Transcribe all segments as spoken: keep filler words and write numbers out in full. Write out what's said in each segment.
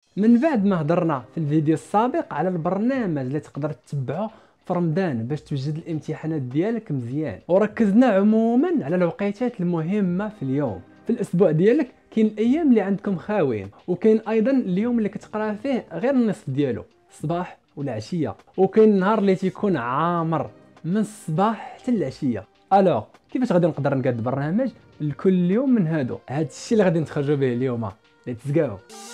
من بعد ما هضرنا في الفيديو السابق على البرنامج اللي تقدر تتبعه في رمضان باش توجد الامتحانات ديالك مزيان، وركزنا عموما على الوقيتات المهمه في اليوم. في الاسبوع ديالك كاين الايام اللي عندكم خاويين، وكاين ايضا اليوم اللي كتقرا فيه غير النصف ديالو، الصباح ولا العشيه، وكاين النهار اللي تيكون عامر من الصباح حتى العشيه. الوغ كيفاش غادي نقدر نقاد برنامج لكل يوم من هادو؟ هاد الشيء اللي غادي نتخرجوا به اليوم. ليتس جو.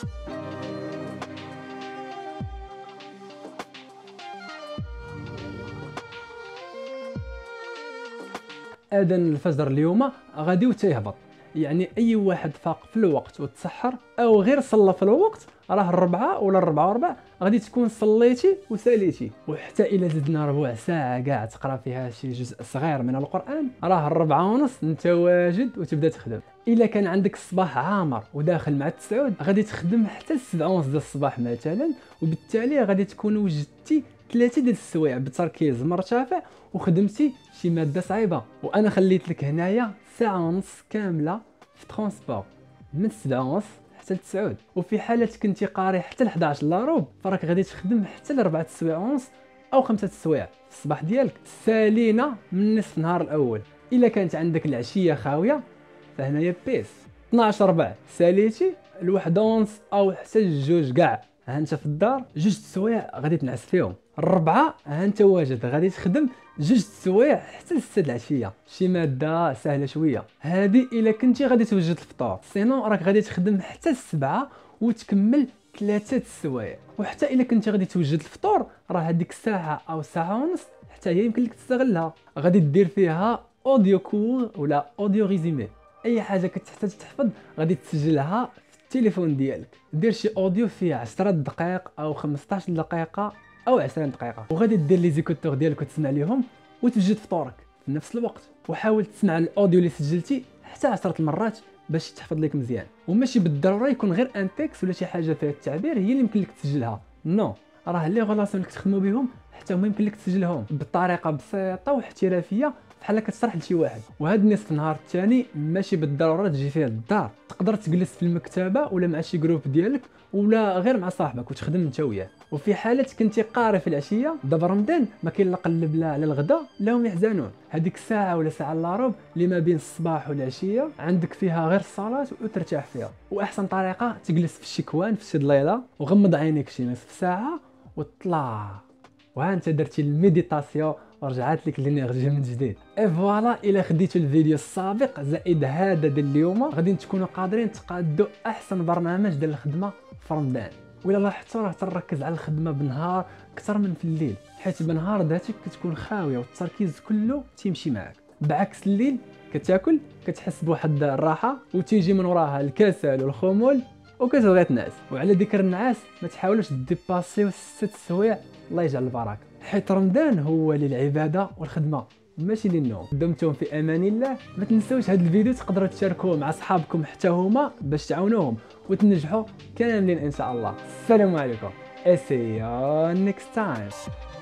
اذان الفجر اليوم غادي وتيهبط، يعني اي واحد فاق في الوقت وتسحر او غير صلى في الوقت راه الربعه ولا الربعه وربع غادي تكون صليتي وساليتي. وحتى الا زدنا ربع ساعه كاع تقرا فيها شي جزء صغير من القران راه الربعه ونص انت واجد وتبدا تخدم. الا كان عندك الصباح عامر وداخل مع التسعود غادي تخدم حتى السبعة ونص ديال الصباح مثلا، وبالتالي غادي تكون وجدتي ثلاثه ديال السوايع بتركيز مرتفع وخدمتي شي ماده صعيبه. وانا خليت لك هنايا ساعه ونص كامله في ترونسبور من السبعة ونص حتى للتسعود، وفي حاله كنتي قاري حتى ل حداش لا روب فراك غادي تخدم حتى لربعة السوايع ونص او خمسة السوايع في الصباح ديالك سالينا من نصف النهار الاول. الا كانت عندك العشيه خاويه فهنايا بيس اثناش ربع ساليتي الواحد ونص او حتى الجوج كاع ها انت في الدار جوج السوايع غادي تنعس فيهم. الربعه ها انت واجد غادي تخدم جوج السوايع حتى لستة العشيه، شي ماده سهله شويه هذه الا كنتي غادي توجد الفطور. سينو راك غادي تخدم حتى السبعه وتكمل ثلاثه السوايع. وحتى الا كنتي غادي توجد الفطور راه هذيك الساعه او ساعه ونص حتى هي يمكن لك تستغلها، غادي دير فيها اوديو كور ولا اوديو ريزومي. اي حاجه كتحتاج تحفظ غادي تسجلها في التليفون ديالك، دير شي اوديو فيه عشرة دقائق او خمسطاش دقيقه او عشرين دقيقه، وغادي دير لي زيكوتور ديالك وتسمع ليهم وتوجد فطورك في نفس الوقت. وحاول تسمع الاوديو اللي سجلتي حتى عشرة المرات باش تحفظ لك مزيان. وماشي بالضروره يكون غير ان تكست ولا شي حاجه فيها التعبير هي اللي يمكن لك تسجلها، نو راه لي غولاسيون اللي كتخدموا بهم حتى هما يمكن لك تسجلهم بطريقه بسيطه واحترافيه بحال كتشرح لشي واحد. وهذا النصف النهار الثاني ماشي بالضروره تجي فيه للدار، تقدر تجلس في المكتبه ولا مع شي جروب ديالك ولا غير مع صاحبك وتخدم انت وياه. وفي حاله كنتي قاري في العشيه دابا رمضان ما كاين لا قلب لا على الغداء لا هم يحزنون، هذيك الساعه ولا ساعه الا ربع اللي ما بين الصباح والعشيه عندك فيها غير الصلاه وترتاح فيها. واحسن طريقه تجلس في الشكوان في شي ضليله وغمض عينيك شي نصف ساعه وطلع، وها انت درتي الميديتاسيون ورجعت لك الانرجي من جديد. اي فوالا، الى خديتوا الفيديو السابق زائد هذا ديال اليوم غادي تكونوا قادرين تقادوا احسن برنامج ديال الخدمه في رمضان. ولا لاحظتوا راه تركز على الخدمه بالنهار اكثر من في الليل، حيت بالنهار ذاتك كتكون خاويه والتركيز كله تيمشي معك، بعكس الليل كتاكل كتحس بواحد الراحه وتيجي من وراها الكسل والخمول وكتبغي تنعس. وعلى ذكر النعاس ما تحاولوش ديباسيو ست سوايع، الله يجعل البركه، حيت رمضان هو للعباده والخدمه ماشي للنوم. دمتم في امان الله. ما تنسوش هذا الفيديو تقدروا تشاركوه مع اصحابكم حتى هما باش تعاونوهم وتنجحوا كاملين ان شاء الله. السلام عليكم. See you next time.